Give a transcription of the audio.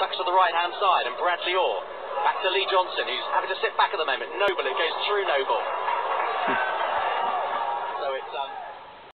back to the right-hand side, and Bradley Orr back to Lee Johnson, who's having to sit back at the moment. Noble, who goes through Noble.